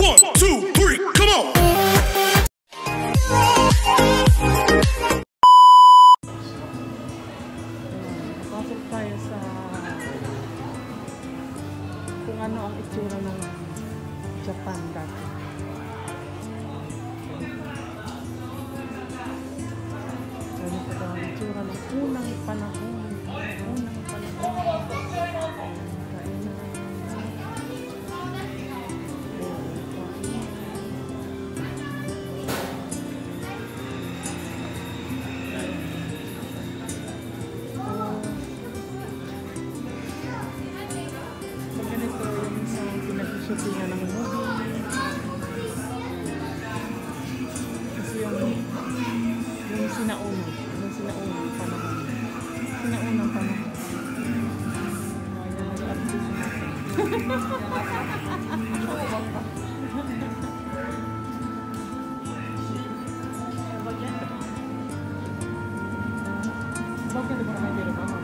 1, 2, 3, come on! Pasok tayo sa kung ano ang itsura ng Japan dati. Ganito daw ang itsura ng unang panahon. Shootingan ng movie. Kasi yung sinaunang panahon. Sinaunang panahon. Ayan, nag-artist natin. Bakit di ba may biro ba?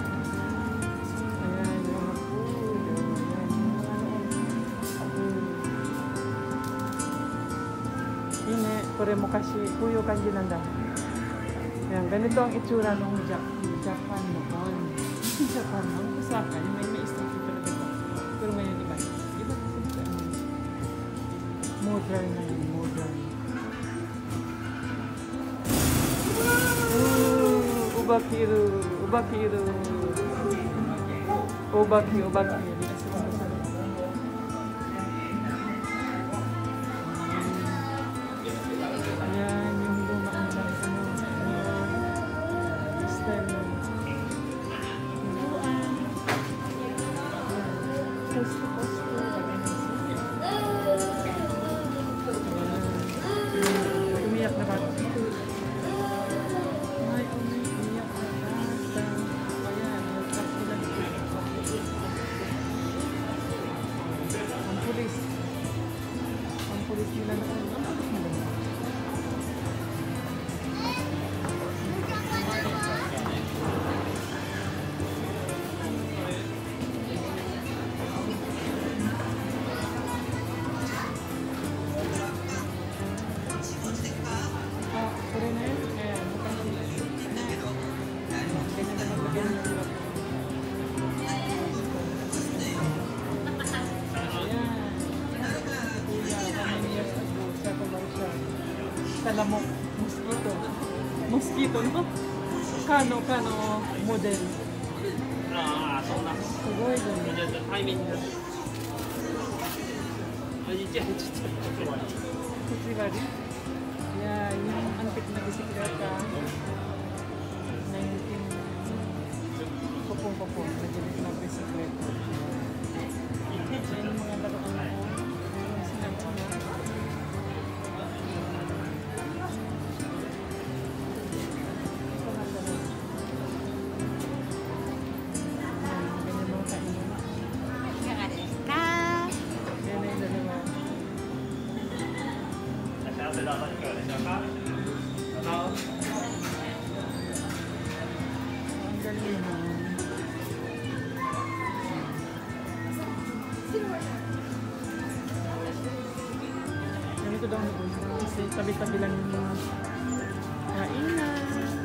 Kore mo kasi kuyo kanji nanda. Ayan, ganito ang itsura ng Japan noon. Japan noon, Osaka, may istasyon talaga ito. Pero ngayon iba. Iba kasi modern na yun, modern. Ubakiru, ubakiru. Ubaki. Umiyak na ba? Ay, umiyak na bata. Ayan, nagtap sila dito. Ang pulis nila na lamok, mosquito, no? Kano model. Sugoi din. Yeah, yung antik na bisikleta. 19 kupong nagilit na bisikleta. Yung mga laruan ko. Ganito daw kasi tabi-tabi lang yung mga kainan.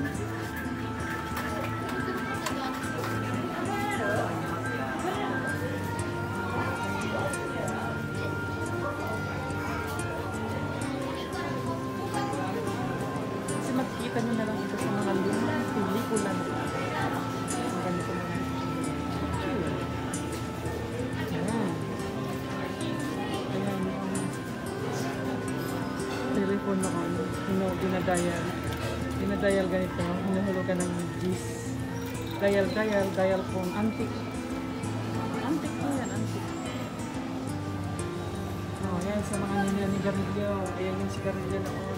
Kasi makikita nyo na lang ito sa mga lumang pelikula na ganito na lang. Telephone ako, dinadial ganito, hinuhulugan ng G's. Dial phone, antique po yan, antique. Oh, yan sa mga nigarilyo, ayan yung sigarilyo noon.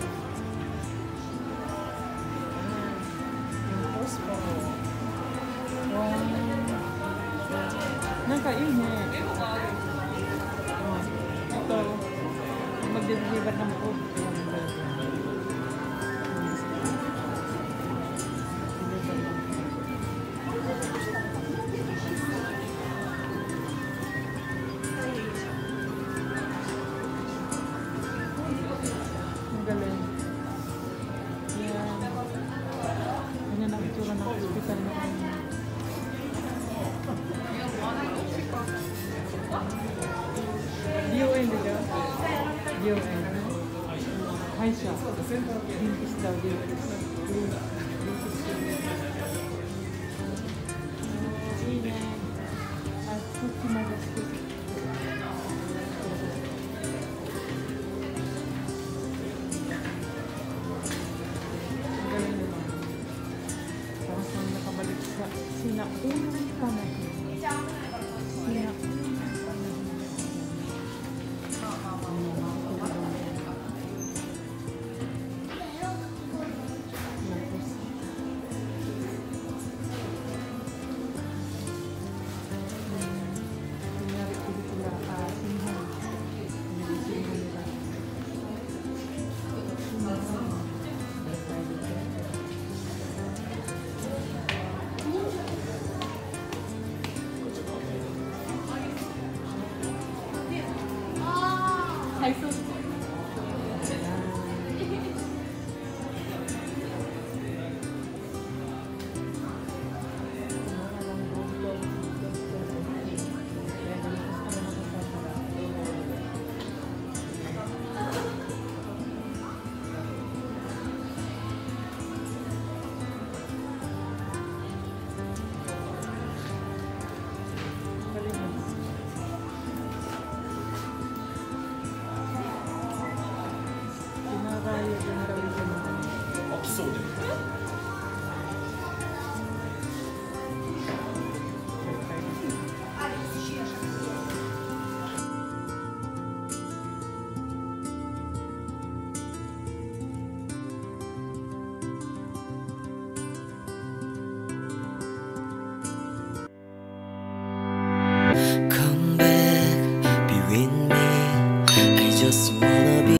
Yung posporo. Wow, nakainit. Ito, mag-deliver ng food. yung Kaisha. Dentist daw, dentist. Sinaunang panahon. Hi,